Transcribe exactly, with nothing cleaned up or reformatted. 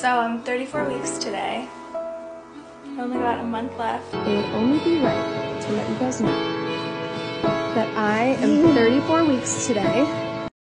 So I'm thirty-four weeks today. Only got a month left. It would only be right to let you guys know that I am thirty-four weeks today.